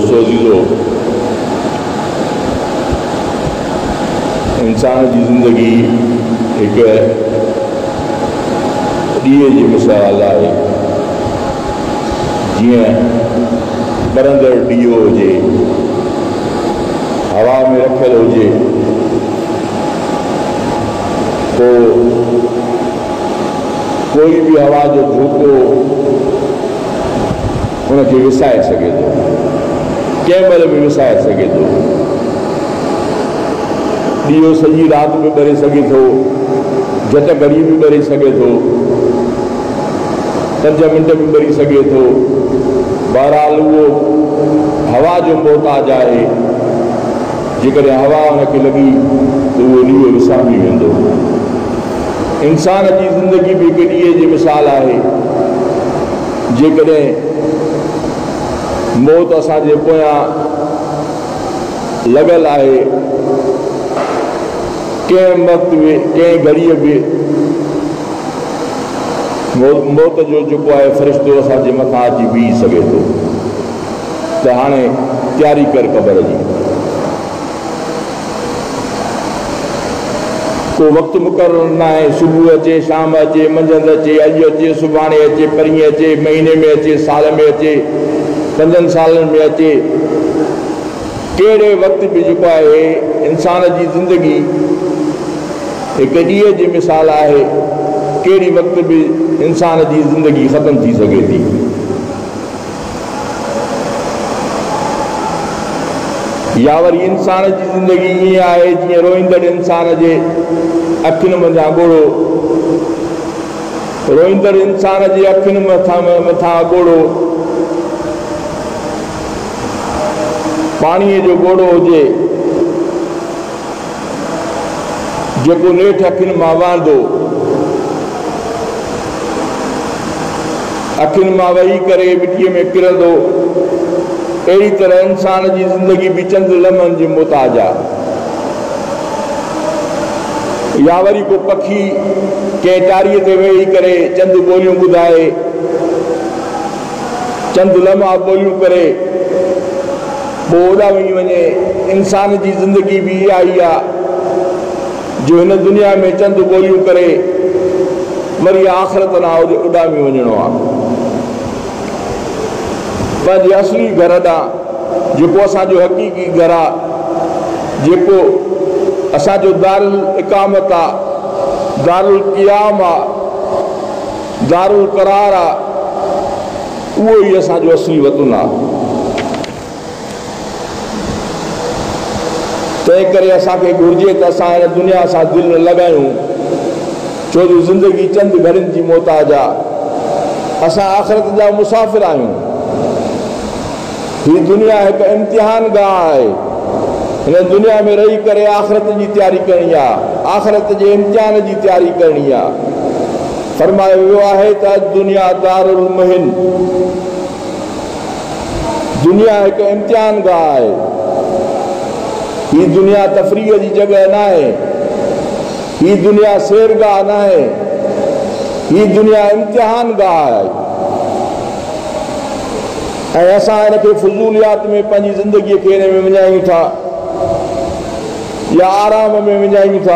सोजीलो इंसान की ज़िंदगी एक ॾींहं जी मिसाल आहे। जीअं बरंदड़ ॾीओ हुजे, हवा में रखियल हुजे, तो कोई भी हवा जो झोंको उनखे विसाए सघे थो, कंहिं महिल बि विसाए सघे थो। ॾीओ सॼी राति बि ॿरे सघे थो, झट घड़ी बि ॿरे सघे थो, 5 मिंट बि ॿरी सघे थो। बहरहाल उहो हवा जो मोहताज आहे। जेकॾहिं हवा हुनखे लॻी त उहो ॾीओ विसामी वेंदो। इंसान जी ज़िंदगी बि हिकु ॾींहं जी मिसाल आहे। जेकॾहिं मौत असांजे पोयां लॻल आहे, कंहिं वक़्तु बि कंहिं घड़ीअ बि मौत जो जेको आहे फ़रिश्तो असांजे मथां अची बीह सघे थो। त हाणे तयारी कर क़बर जी। को वक़्तु मुक़ररु न आहे। सुबुह अचे, शाम अचे, मंझंदि अचे, अॼु अचे, सुभाणे अचे, परीहं अचे, महीने में अचे, साल में अचे, 5 सालनि में अचे। कहिड़े वक़्तु बि जेको आहे इंसान जी ज़िंदगी हिकु ॾींहं जी मिसाल आहे। कहिड़ी वक़्तु बि इंसान जी ज़िंदगी ख़तमु थी सघे थी। या वरी इंसान जी ज़िंदगी ईअं आहे जीअं रोईंदड़ इंसान जे अखियुनि मथां ॻोड़ो, रोईंदड़ इंसान जे अखियुनि मथां ॻोड़ो पाणीअ जो ॻोड़ो हुजे, जेको नेठि अखियुनि मां वहंदो, अखियुनि मां वही करे मिटीअ में किरंदो। अहिड़ी तरह इंसान जी ज़िंदगी बि चंद लम्हनि जी मोहताज आहे। या वरी को पखी कंहिं टारीअ ते वेही करे चंद ॿोलियूं ॿुधाए, चंद लम्हा ॿोलियूं करे पोइ उॾामी वञे। इंसान जी ज़िंदगी बि इहा ई आहे जो हिन दुनिया में चंद ॿोलियूं करे वरी आख़िरत ॾांहुं उॾामी वञिणो आहे। पंहिंजे असली घर ॾांहुं, जेको असांजो हक़ीक़ी घर आहे, जेको असांजो दारुल इकामत आहे, दारुल क़ियाम आहे, दारुल करार आहे, उहो ई असांजो असली वतन आहे। तंहिं करे असांखे घुरिजे त असां हिन दुनिया सां दिलि न लॻायूं, छो जो ज़िंदगी चंद घड़ियुनि जी मोहताज आहे। असां आख़िरत जा मुसाफ़िर आहियूं। हीअ दुनिया हिकु इम्तिहान गाह आहे। हिन दुनिया में रही करे आख़िरत जी तयारी करणी आहे, आख़िरत जे इम्तिहान जी तयारी करणी आहे। फरमायो वियो आहे त दुनिया दारुल मुहिन, दुनिया हिकु इम्तिहान गाह आहे। हीअ दुनिया तफ़रीह जी जॻह न आहे, हीअ दुनिया सैरगाह न आहे, हीअ दुनिया इम्तिहान गाह आहे। ऐं असां हिनखे फुज़ूलियात में पंहिंजी ज़िंदगीअ खे हिन में विञायूं था या आराम में विञायूं था।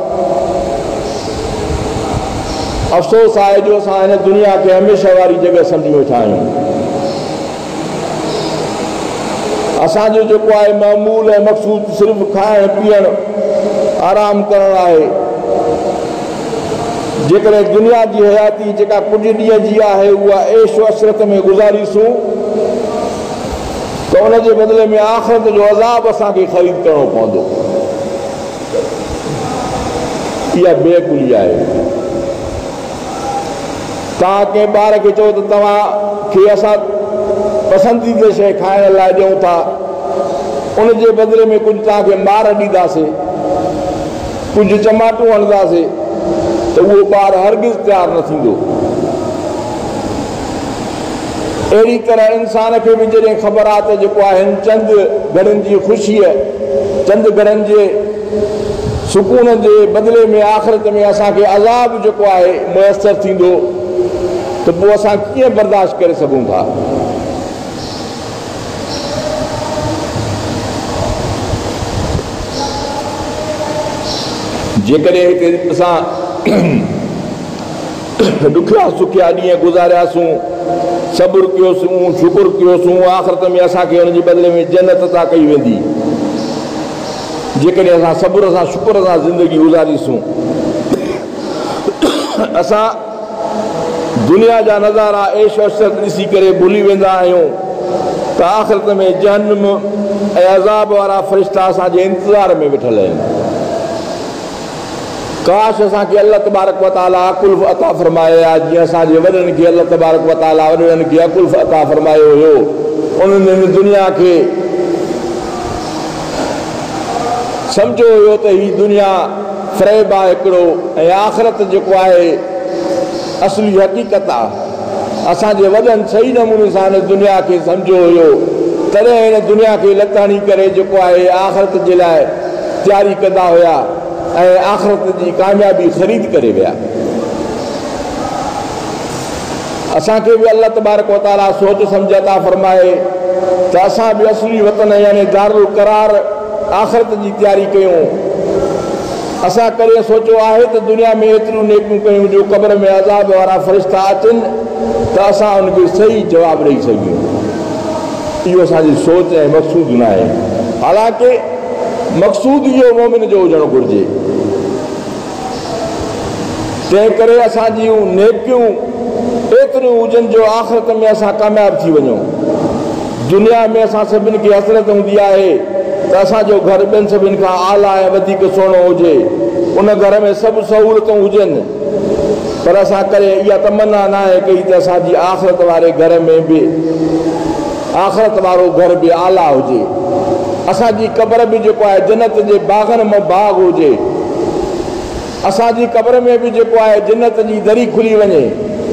अफ़सोस आहे जो असां हिन दुनिया खे हमेशह वारी जॻह सम्झी वेठा आहियूं। असांजो जेको आहे मामूल ऐं मक़सूद सिर्फ़ु खाइणु पीअणु आराम करणु आहे। जेकॾहिं दुनिया जी हयाती जेका कुझु ॾींहं जी आहे उहा ऐश अशरत में गुज़ारीसूं त उनजे बदिले में आख़िरत जो अज़ाब असांखे ख़रीद करणो पवंदो। इहा बेकुली आहे। तव्हां कंहिं ॿार खे चओ त तव्हांखे असां पसंदीदा शइ खाइण लाइ ॾियूं था, उनजे बदिले में कुझु तव्हांखे मार ॾींदासीं, कुझु चमाटूं हणंदासीं, त उहो ॿारु हरगिज़ तयारु न थींदो। अहिड़ी तरह इंसान खे बि जॾहिं ख़बर आहे त जेको आहे चंद घड़ियुनि जी ख़ुशीअ, चंद घड़नि जे सुकून जे बदिले में आख़िरत में असांखे अज़ाब जेको आहे मुयसरु थींदो, त पोइ असां कीअं बर्दाश्त करे सघूं था। जेकॾहिं हिते असां ॾुखिया सुखिया ॾींहं गुज़ारियासीं, सब्र कयोसीं, शुकुर कयोसीं, आख़िरत में असांखे हुनजे बदिले में जन्नत अता कई वेंदी जेकॾहिं असां सब्र सां शुकुर सां ज़िंदगी गुज़ारीसूं। असां दुनिया जा नज़ारा ऐश अशरत ॾिसी करे भुली वेंदा आहियूं त आख़िरत में जहन्नम ऐं अज़ाब वारा फ़रिश्ता असांजे इंतज़ार में वेठल आहिनि। काश असांखे अल्लाह तबारक व तआला अकुल अता फ़रमाए हा, जीअं असांजे वॾनि खे अल्लाह तबारक व तआला वॾनि खे अकुल अता फ़रमायो हुयो। उन्हनि दुनिया खे सम्झो हुयो त हीअ दुनिया फ़रेब आहे हिकिड़ो ऐं आख़िरत जेको आहे असली हक़ीक़त आहे। असांजे वॾनि सही नमूने सां हिन दुनिया खे सम्झो हुयो, तॾहिं हिन दुनिया खे लताणी करे जेको आहे आख़िरत जे लाइ तयारी कंदा हुया ऐं आख़िरत जी कामयाबी ख़रीद करे विया। असांखे बि अल्लाह तबारक व तआला सोच सम्झ अता फ़रमाए त असां बि असली वतन यानी दारुल करार आख़िरत जी तयारी कयूं। असां करे सोचियो आहे त दुनिया में एतिरियूं नेकियूं कयूं जो क़ब्र में अज़ाब वारा फ़रिश्ता अचनि त असां उनखे सही जवाबु ॾेई सघूं। इहो असांजी सोच ऐं मक़सूद न आहे। हालांकि मक़सूद इहो मोमिन जो हुजणु घुरिजे। तंहिं करे असांजियूं नेकियूं एतिरियूं हुजनि जो आख़िरत में असां कामयाबु थी वञूं। दुनिया में असां सभिनि खे हसरत हूंदी आहे त असांजो घर ॿियनि सभिनि खां आला ऐं वधीक सुहिणो हुजे, उन घर में सभु सहूलियतूं हुजनि, पर असां करे इहा तमन्ना न आहे कई त असांजी आख़िरत वारे घर में बि आख़िरत वारो घर बि आला हुजे, असांजी क़ब्र बि जेको आहे जन्नत जे बाग़नि मां बाग़ हुजे, असांजी क़ब्र में बि जेको आहे जन्नत जी दरी खुली वञे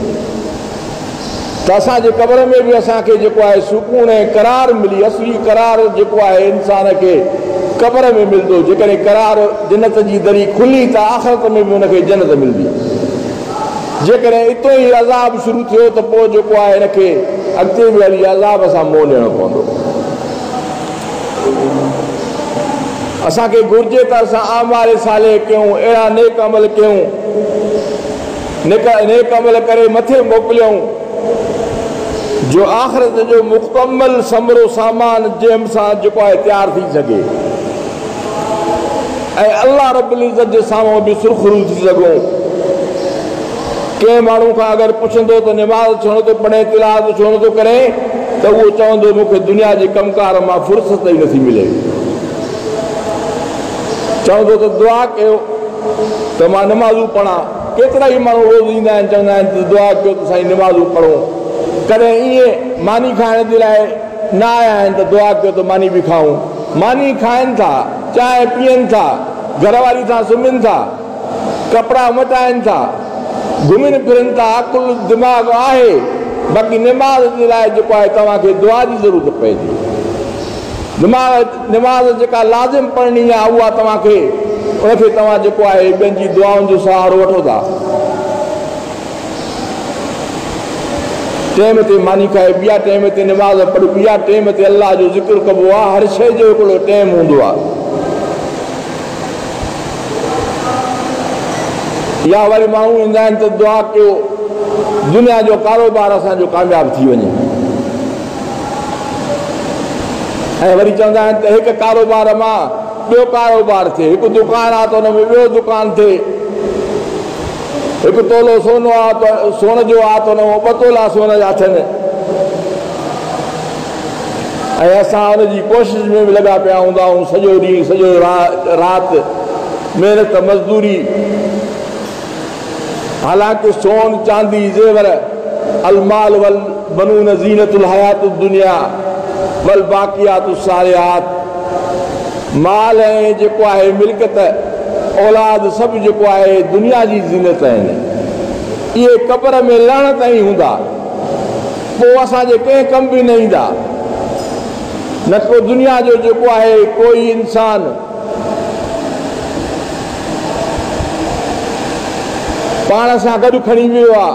त असांजे क़ब्र में बि असांखे जेको आहे सुकून ऐं करार मिली। असली करार जेको आहे इंसान खे क़ब्र में मिलंदो। जेकॾहिं करार जन्नत जी दरी खुली त आख़िरत में बि हुनखे जन्नत मिलंदी। जेकॾहिं इतो ई अज़ाब शुरू थियो त पोइ जेको आहे हिनखे अॻिते बि हली अज़ाब सां मोह ॾियणो पवंदो। असांखे घुरिजे त असां आमाल साले कयूं, अहिड़ा नेक अमल कयूं, नेक अमल करे मथे मोकिलियूं जो आख़िरत जो मुकमल समरो सामान जंहिं सां जेको आहे तयारु थी सघे ऐं अल्लाह रब्बुल इज़्ज़त जे साम्हूं बि सुरख़ुरू थी सघूं। कंहिं माण्हू खां अगरि पुछंदो त निमाज़ छो नथो पढ़े, तिलावत छो नथो करे, त उहो चवंदो मूंखे दुनिया जे कमकार मां फ़ुर्सत ई नथी मिले। चवंदो त दुआ कयो त मां निमाज़ूं पढ़ां। केतिरा ई माण्हू रोज़ ईंदा आहिनि, चवंदा आहिनि त दुआ कयो त साईं निमाज़ूं पढ़ूं। कॾहिं ईअं मानी खाइण जे लाइ न आया आहिनि त दुआ कयो त मानी बि खाऊं। मानी खाइनि था, चांहि पीअनि था, घरवारी सां सुम्हनि था, कपिड़ा मटाइनि था, घुमनि फिरनि था, अकुल दिमाग़ आहे, बाक़ी निमाज़ जे लाइ जेको आहे तव्हांखे दुआ जी ज़रूरत पए थी। निमाज़ जेका लाज़िम पढ़णी आहे उहा तव्हांखे उनखे तव्हां जेको आहे ॿियनि जी दुआउनि जो सहारो वठो था। टाइम ते मानी खाए, ॿिया टाइम ते निमाज़ पढ़, ॿिया टाइम ते अलाह जो ज़िक्र कबो आहे। हर शइ जो हिकिड़ो टाइम हूंदो आहे। या वरी माण्हू ईंदा आहिनि त दुआ कयो दुनिया जो कारोबार असांजो कामयाबु थी वञे, ऐं वरी चवंदा आहिनि त हिकु कारोबार मां ॿियो कारोबार थिए। हिकु दुकानु आहे त हुन में ॿियो दुकानु थिए। हिकु तोलो सोनो आहे त सोन जो आहे त हुन में 2 तोला सोन जा थियनि, ऐं असां हुनजी कोशिशि में बि लॻा पिया हूंदा आहियूं। सॼो ॾींहुं सॼो राति महिनत मज़दूरी। हालांकि सोन चांदी ज़ेवर अलमाल वल बनून ज़ीनतुल हयातुद दुनिया वल बाक़ियातुस सालिहात, माल ऐं जेको आहे मिल्कियत औलाद सभु जेको आहे दुनिया जी ज़ीनत आहिनि। इहे क़ब्र में लहण ताईं हूंदा, पोइ असांजे कंहिं कम बि न ईंदा। न को दुनिया जो जेको आहे कोई इंसान पाण सां गॾु खणी वियो आहे,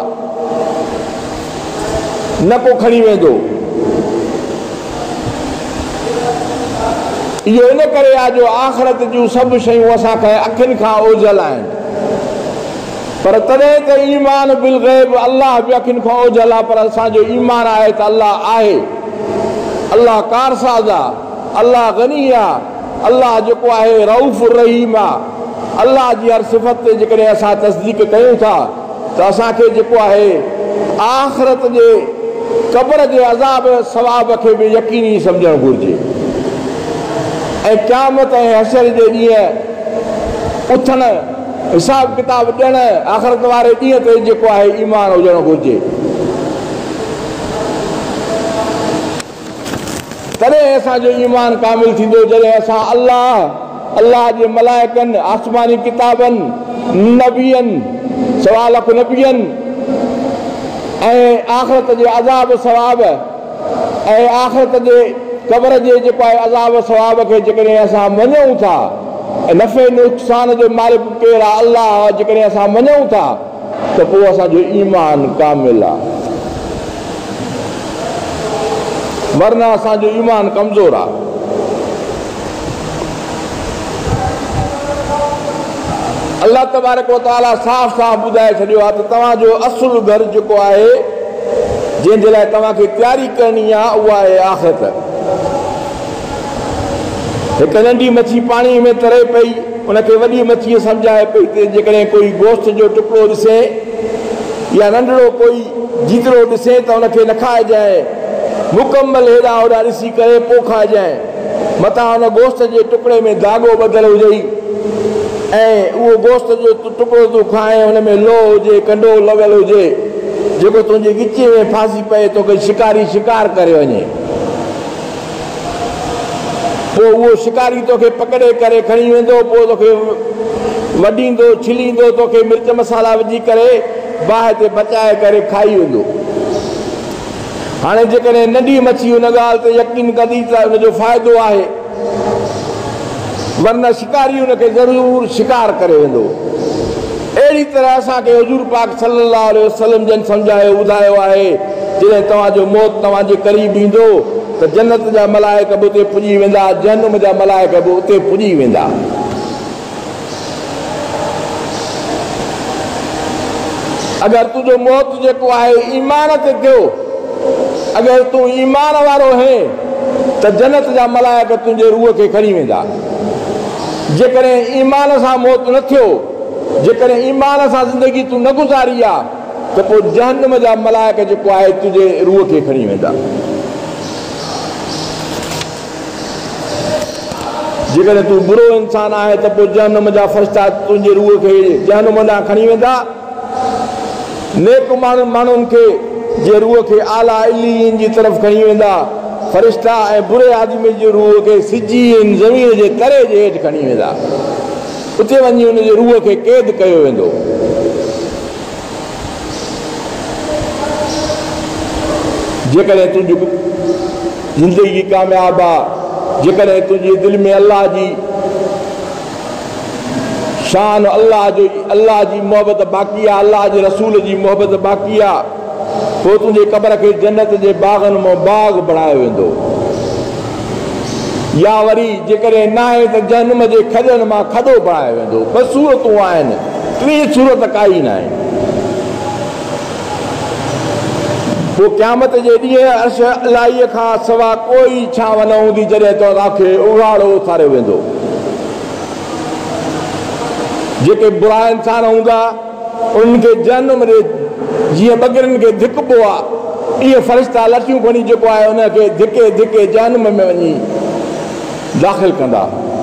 न को खणी वेंदो। इहो इन करे आहे जो आख़िरत जूं सभु शयूं असांखे अखियुनि खां ओझल आहिनि, पर तॾहिं त ईमान बिल ग़ैब, अलाह बि अखियुनि खां ओझल आहे, पर असांजो ईमान आहे त अलाह आहे, अलाह कारसाज़ आहे, अलाह गनी आहे, अलाह जेको आहे रऊफ़ रहीम आहे। अलाह जी हर सिफ़त ते जेकॾहिं असां तस्दीक कयूं था त असांखे जेको आहे आख़िरत जे क़ब्र जे अज़ाब सवाब खे बि यकीनी सम्झणु घुरिजे ऐं क़यामत ऐं हशर जे ॾींहुं उथण, हिसाब किताब ॾियण, आख़िरत वारे ॾींहं ते जेको आहे ईमान हुजणु घुरिजे। तॾहिं असांजो ईमान कामिल थींदो जॾहिं असां अलाह जे मलाइकनि, आसमानी किताबनि, नबियनि, सवा लख नबियनि ऐं आख़िरत जे अज़ाब सवाब ऐं आख़िरत जे क़ब्र जे जेको आहे अज़ाब सवाब खे जेकॾहिं असां मञूं था ऐं नफ़े नुक़सान जो मालिक केरु आहे अलाह, जेकॾहिं असां मञूं था त पोइ असांजो ईमान कामिल आहे, वरना असांजो ईमान कमज़ोर आहे। अल्लाह तबारक व तआला साफ़ साफ़ ॿुधाए छॾियो आहे त तव्हांजो असुलु घरु जेको आहे जंहिंजे लाइ तव्हांखे तयारी करणी आहे उहा आहे आख़िरत। हिकु नंढी मच्छी पाणीअ में तरे पई, उनखे वॾी मच्छीअ सम्झाए पई त जेकॾहिं कोई गोश्त जो टुकड़ो ॾिसे या नंढड़ो कोई जीतरो ॾिसे त उनखे न खाइजांइ, मुकमल हेॾा होॾा ॾिसी करे पोइ खाइजांइ, मथां हुन गोश्त जे टुकड़े में धाॻो ॿधल हुजई ऐं उहो गोश्त जो टुकड़ो तूं खाए हुन में लोह हुजे, कंडो लॻल हुजे, जेको तुंहिंजे गिचे में फासी पए तोखे शिकारी शिकार करे वञे, पोइ उहो शिकारी तोखे पकड़े करे खणी वेंदो, पोइ तोखे वढींदो, छिलींदो, तोखे मिर्च मसाला विझी करे बाहि ते बचाए करे खाई वेंदो। हाणे जेकॾहिं नंढी मच्छी हुन ॻाल्हि ते यकीन कंदी त हुनजो फ़ाइदो आहे, वरना शिकारी हुनखे ज़रूरु शिकार करे वेंदो। अहिड़ी तरह असांखे हुजूर पाक सल्लल्लाहु अलैहि वसल्लम जन सम्झायो ॿुधायो आहे जॾहिं तव्हांजो मौत तव्हांजे क़रीब ईंदो त जन्नत जा मलाइक बि उते पुॼी वेंदा, जहन्नुम जा मलाइक बि उते पुॼी वेंदा। अगरि तुंहिंजो मौत जेको आहे ईमान ते थियो, अगरि तूं ईमान वारो आहे त जन्नत जा मलाइक तुंहिंजे रूह खे खणी वेंदा। जेकॾहिं ईमान सां मौत न थियो, जेकॾहिं ईमान सां ज़िंदगी तूं न गुज़ारी आहे त पोइ जहन्नुम जा मलाइक जेको आहे तुंहिंजे रूह खे खणी वेंदा। जेकॾहिं तूं बुरो इंसान आहे त पोइ जहन्नुम जा फ़रिश्ता तुंहिंजे रूह खे जहन्नुम ॾांहुं खणी वेंदा। नेक माण्हुनि खे जे रूह खे आला इलीन जी तरफ़ खणी वेंदा फ़रिश्ता, ऐं बुरे आदमी जे रूह खे सिजीन ज़मीन जे तरे जे हेठि खणी वेंदा, उते वञी हुनजे रूह खे क़ैद कयो वेंदो। जेकॾहिं तुंहिंजी ज़िंदगी कामयाबु आहे, जेकॾहिं तुंहिंजी दिलि में अलाह जी शान, अलाह जी मोहबत बाक़ी आहे, अलाह जे रसूल जी मोहबत बाक़ी आहे, पोइ तुंहिंजे क़ब्र खे जन्नत जे बाग़नि मां बाग़ बणायो वेंदो। या वरी जेकॾहिं न आहे त जहन्नुम जे खॾनि मां खॾो बणायो वेंदो। ॿ सूरतूं आहिनि, टी सूरत काई न आहे। पोइ क़यामत जे ॾींहुं अर्श इलाहीअ खां सवाइ कोई छांव न हूंदी जॾहिं तव्हांखे उघाड़ो उथारियो वेंदो। जेके बुरा इंसान हूंदा उन्हनि खे जहन्नुम ॾे जीअं बग़िरनि खे धिकबो आहे, इहे फ़रिश्ता लठियूं खणी जेको आहे उनखे धिके धिके जहन्नुम में वञी दाख़िल कंदा।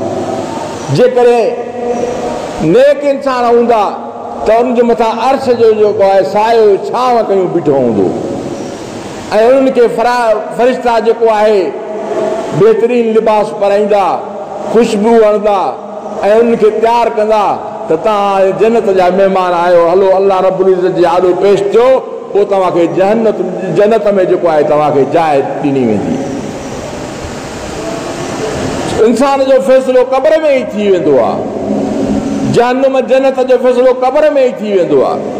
जेकॾहिं नेक इंसान हूंदा त उनजे मथां अर्श जो जेको आहे सायो छांव कयूं बीठो हूंदो ऐं उन्हनि खे फ़रिश्ता जेको आहे बहितरीन लिबास पाराईंदा, ख़ुशबू हणंदा ऐं उन्हनि खे तयारु कंदा त तव्हां जन्नत जा महिमान आहियो, हलो अल्लाह रब्बुल इज़्ज़त जे आॾो पेश थियो, पोइ तव्हांखे जन्नत में जेको आहे तव्हांखे जाइ ॾिनी वेंदी। इंसान जो फ़ैसिलो क़ब्र में ई थी वेंदो आहे, जहन्नुम जन्नत जो फ़ैसिलो क़ब्र में ई थी वेंदो आहे।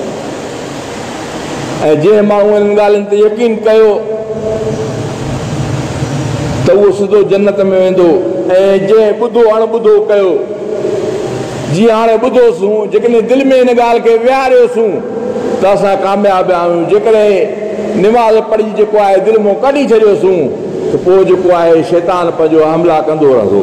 ऐं जंहिं माण्हू इन ॻाल्हियुनि ते यकीन कयो त उहो सिधो जन्नत में वेंदो। ऐं जंहिं ॿुधो अणॿुधो कयो जीअं हाणे ॿुधोसूं जेकॾहिं दिलि में हिन ॻाल्हि खे विहारियोसूं त असां कामयाबु आहियूं। जेकॾहिं निमाज़ पढ़ी जेको आहे दिलि मां कढी छॾियोसूं त पोइ जेको आहे शैतान पंहिंजो हमला कंदो रहंदो।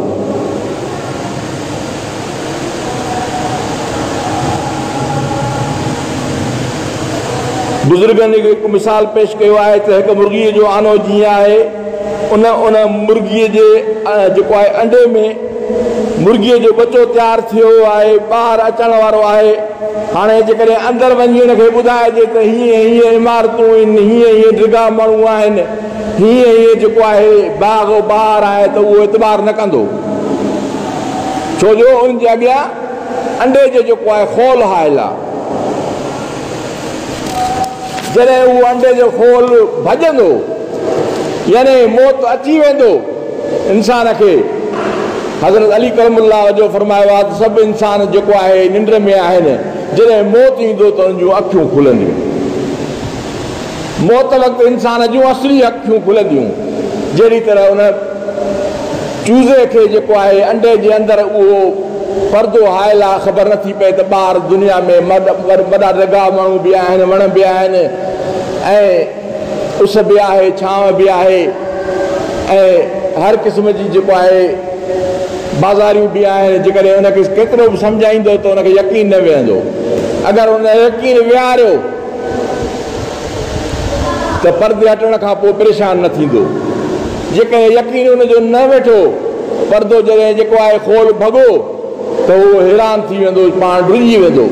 बुज़ुर्गनि हिकु मिसाल पेश कयो आहे त हिकु मुर्गीअ जो आनो जीअं आहे उन मुर्गीअ जे जेको आहे अंडे में मुर्गीअ जो बचो तयारु थियो आहे, ॿाहिरि अचण वारो आहे। हाणे जेकॾहिं अंदरि वञी हुनखे ॿुधाइजे त हीअं हीअं इमारतूं आहिनि, हीअं हीअं ड्रिगा माण्हू आहिनि, हीअं हीअं जेको आहे बाग ॿाहिरि आहे त उहो एतबार न कंदो, छो जो उनजे अॻियां अंडे जो जेको आहे खोल हायल आहे। जॾहिं उहो अंडे जो खोल भॼंदो यानी मौत अची वेंदो इंसान खे। हज़रत अली करमुल्लाह जो फरमायो आहे त सभु इंसान जेको आहे निंड में आहिनि, जॾहिं मौत ईंदो त उन जूं अखियूं खुलंदियूं। मौत वक़्तु इंसान जूं असली अखियूं खुलंदियूं। जहिड़ी तरह उन चूज़े खे जेको आहे अंडे जे अंदरि उहो पर्दो हायल आहे, ख़बर नथी पए त ॿाहिरि दुनिया में वॾा ड्रिगा माण्हू बि आहिनि, वण बि आहिनि, ऐं उस बि आहे, छांव बि आहे, ऐं हर क़िस्म जी जेको आहे बाज़ारियूं बि आहिनि। जेकॾहिं हुनखे केतिरो बि सम्झाईंदो त हुनखे यकीन न वेहंदो। अगरि हुन यकीन विहारियो त पर्दे हटण खां पोइ परेशान न थींदो। जेकॾहिं यकीन हुनजो न वेठो, पर्दो जॾहिं जेको आहे खोल भॻो त उहो हैरान थी वेंदो, पाण डुलिजी वेंदो।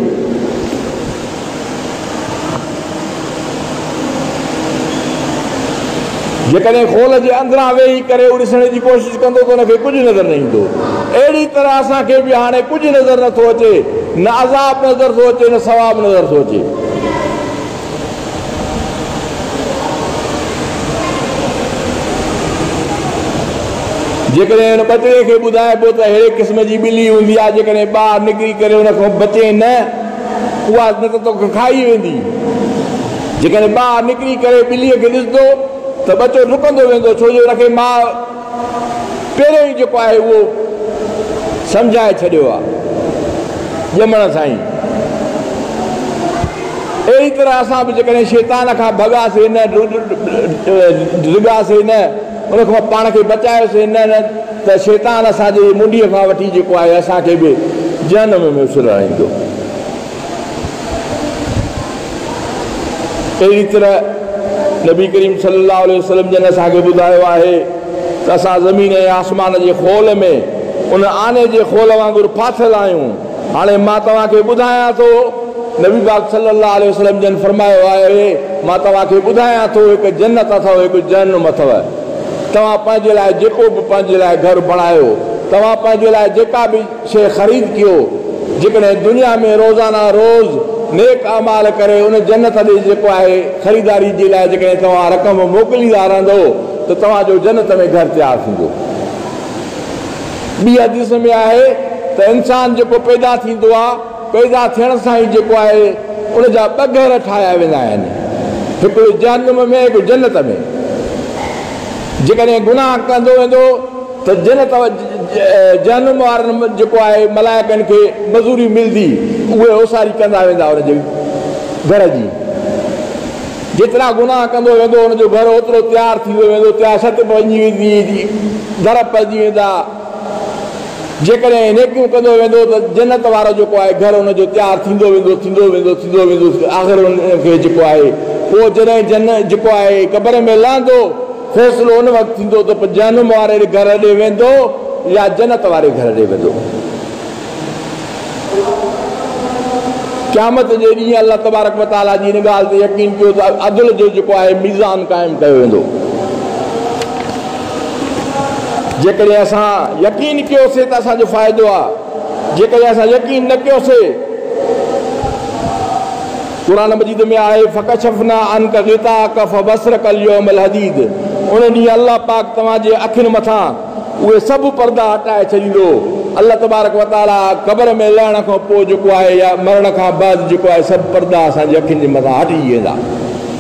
जेकॾहिं खोल जे अंदरां वेही करे ॾिसण जी कोशिशि कंदो त हुनखे कुझु नज़र न ईंदो। अहिड़ी तरह असांखे बि हाणे कुझु नज़र नथो अचे, न अज़ाब नज़र थो अचे, न सवाब नज़र थो अचे। जेकॾहिं हुन ॿचिड़े खे ॿुधाइबो त अहिड़े क़िस्म जी ॿिली हूंदी आहे, जेकॾहिं ॿाहिरि निकिरी करे हुन खां बचे न, उहा न त तोखे खाई वेंदी। जेकॾहिं ॿाहिरि निकिरी करे ॿिलीअ खे ॾिसंदो त बचो डुकंदो वेंदो, छो जो हुनखे माउ पहिरियों ई जेको आहे उहो सम्झाए छॾियो आहे ॼमण सां ई। अहिड़ी तरह असां बि जेकॾहिं शैतान खां भॻासीं न, डिगासीं न, उन खां पाण खे बचायोसीं न, त शैतान असांजे मुंडीअ खां वठी जेको आहे असांखे बि जहन्नम में विसिराईंदो। अहिड़ी तरह नबी करीम सल्लल्लाहु अलैहि वसल्लम जन असांखे ॿुधायो आहे त असां ज़मीन ऐं आसमान जे खोल में उन आने जे खोल वांगुरु फाथल आहियूं। हाणे मां तव्हांखे ॿुधायां थो, नबी पाक सल्लल्लाहु अलैहि वसल्लम जन फरमायो आहे, मां तव्हांखे ॿुधायां थो हिकु जन्नत अथव, हिकु जहन्नम अथव। तव्हां पंहिंजे लाइ जेको बि पंहिंजे लाइ घरु बणायो, तव्हां पंहिंजे लाइ जेका बि शइ ख़रीद कयो, जेकॾहिं दुनिया में रोज़ाना रोज़ नेक अमाल करे उन जन्नत ॾे जेको आहे ख़रीदारी जे लाइ जेकॾहिं तव्हां रक़म मोकिलींदा रहंदो त तव्हांजो जन्नत में घरु तयारु थींदो। ॿी हदीस में आहे त इंसान जेको पैदा थींदो आहे, पैदा थियण सां ई जेको आहे उनजा ॿ घर ठाहिया वेंदा आहिनि, हिकिड़ो जहन्नम में, हिकु जन्नत में। जेकॾहिं गुनाह कंदो वेंदो त जहन्नम वारनि जेको आहे मलाइकनि खे मज़ूरी मिलंदी, उहे ओसारी कंदा वेंदा हुनजे घर जी। जेतिरा गुनाह कंदो वेंदो हुनजो घर ओतिरो तयारु थींदो वेंदो, छत पइजी वेंदी, दर पइजी वेंदा। जेकॾहिं नेकियूं कंदो वेंदो त जन्नत वारो जेको आहे घर हुनजो तयारु थींदो वेंदो, थींदो वेंदो, थींदो वेंदो। आख़िर हुनखे जेको आहे पोइ जॾहिं जेको आहे क़बर में लहंदो, फ़ैसिलो उन वक़्तु थींदो त जहन्नम वारे घर ॾे वेंदो या जन्नत वारे घर ॾे वेंदो। क़यामत जे ॾींहुं अल्लाह तबारक व तआला जी हिन ॻाल्हि ते यकीन कयो त अदल जो जेको आहे मीज़ान क़ाइमु कयो वेंदो। जेकॾहिं असां यकीन कयोसीं त असांजो फ़ाइदो आहे, जेकॾहिं असां यकीन न कयोसीं, क़ुरान मजीद में आहे फ़कशफ़ना अनक ग़िताअक फ़बसरक अल-यौमल हदीद। उन ॾींहुं अल्लाह पाक तव्हांजे अखियुनि मथां उहे सभु पर्दा हटाए छॾींदो। अल्लाह तबारक व तआला क़बर में लहण खां पोइ जेको आहे या मरण खां बाद जेको आहे सभु पर्दा असांजे अखियुनि जे मथां हटिजी वेंदा।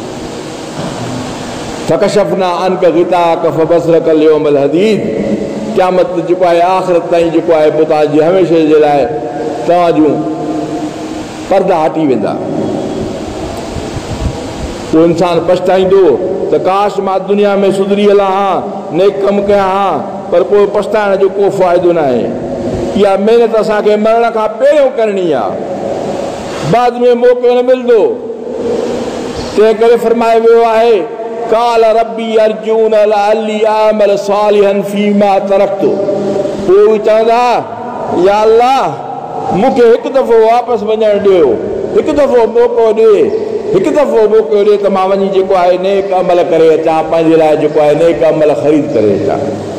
फ़कशफ़ना अनक ग़िताअक फ़बसरक अल-यौमल हदीद। क़यामत जेको आहे आख़िरत ताईं जेको आहे पोइ तव्हांजी हमेशह जे लाइ तव्हां जूं पर्दा हटी वेंदा। पोइ इंसानु पछताईंदो त काश मां दुनिया में सुधरी हलां हा, नेक कमु कयां हा, पर पोइ पछताइण जो को फ़ाइदो न आहे। इहा महिनत असांखे मरण खां पहिरियों करणी आहे, बाद में मौक़ो न मिलंदो। तंहिं करे फरमायो वियो आहे काल रब्बी अर्जून लअल्ली आमल सालिहन फीमा तरक्तु। पोइ चवंदा या अल्लाह मूंखे हिकु दफ़ो वापसि वञणु ॾियो, हिकु दफ़ो मौक़ो ॾिए, हिकु दफ़ो मौक़ो ॾिए त मां वञी जेको आहे नेक अमल करे अचां, पंहिंजे लाइ जेको आहे नेक अमल ख़रीद करे अचां।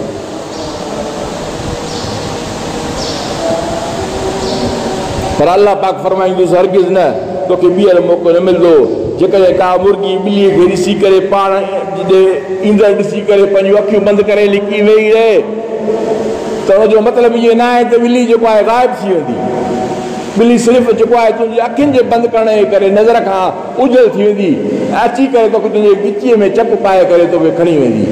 पर अल्लाह पाक फरमाईंदुसि हरगिज़ न, तोखे ॿीहर मौक़ो न मिलंदो। जेकॾहिं का मुर्गी ॿिलीअ खे ॾिसी करे पाण ईंदड़ ॾिसी करे पंहिंजूं अखियूं बंदि करे लिकी वेही रहे त हुनजो मतिलबु इहो न आहे त ॿिली जेको आहे ग़ाइबु थी वेंदी। ॿिली सिर्फ़ु जेको आहे तुंहिंजी अखियुनि जे बंदि करण जे करे नज़र खां उजल थी वेंदी ऐं अची करे तोखे तुंहिंजे गिचीअ में चक पाए करे तोखे खणी वेंदी।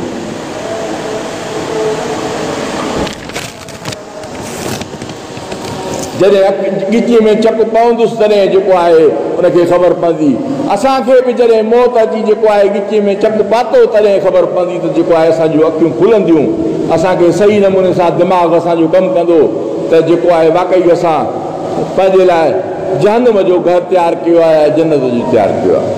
जॾहिं गिचीअ में चक पवंदुसि तॾहिं जेको आहे उनखे ख़बर पवंदी। असांखे बि जॾहिं मौत अची जेको आहे गिचीअ में चक पातो तॾहिं ख़बर पवंदी त जेको आहे असांजूं अखियूं खुलंदियूं, असांखे सही नमूने सां दिमाग़ असांजो कमु कंदो त जेको आहे वाक़ई असां पंहिंजे लाइ जहन्नम जो घरु तयारु कयो आहे ऐं जन्नत जो तयारु कयो आहे।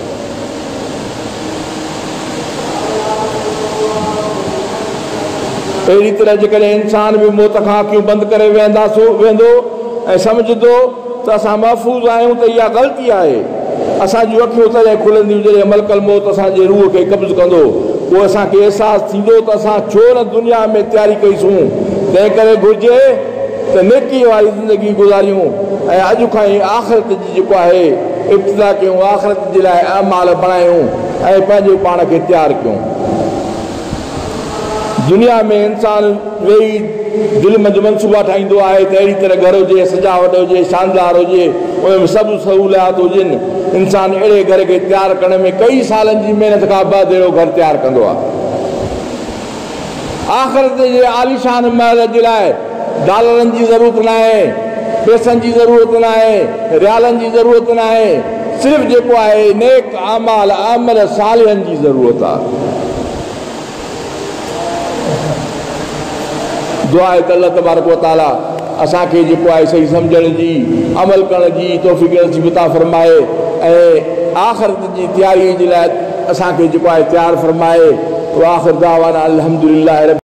अहिड़ी तरह जेकॾहिं इंसान बि मौत खां अखियूं बंदि करे वेंदो ऐं सम्झंदो त असां महफ़ूज़ आहियूं त इहा ग़लती आहे। असांजूं अखियूं तॾहिं खुलंदियूं जॾहिं मलकल मौत असांजे रूह खे कब्ज़ कंदो। पोइ असांखे अहसासु थींदो त असां छो न दुनिया में तयारी कईसूं। तंहिं करे घुरिजे त नेकी वारी ज़िंदगी गुज़ारियूं ऐं अॼु खां ई आख़िरत जी जेको आहे इब्तिदा कयूं, आख़िरत जे लाइ अमाल बणायूं ऐं पंहिंजे पाण खे तयारु कयूं। दुनिया में इंसान वेही दिलि मंझि मनसूबा ठाहींदो आहे त अहिड़ी तरह घर हुजे, सजावट हुजे, शानदार हुजे, उन में सभु सहूलियात हुजनि। इंसान अहिड़े घर खे तयारु करण में कई सालनि जी महिनत खां बाद अहिड़ो घर तयारु कंदो आहे। आख़िरत जे आलीशान महल जे लाइ डॉलरनि जी ज़रूरत न आहे, पैसनि जी ज़रूरत न आहे, रियालनि जी ज़रूरत न आहे, सिर्फ़ु जेको आहे नेक अमल सालिहनि जी ज़रूरत आहे। दुआ आहे त अल्लाह तबारक व तआला असांखे जेको आहे सही सम्झण जी, अमल करण जी तौफ़ीक़ नसीब अता फ़रमाए ऐं आख़िरत जी तयारीअ जे लाइ असांखे जेको आहे तयारु फ़रमाए। आख़िर दावाना अल्हम्दुलिल्लाह।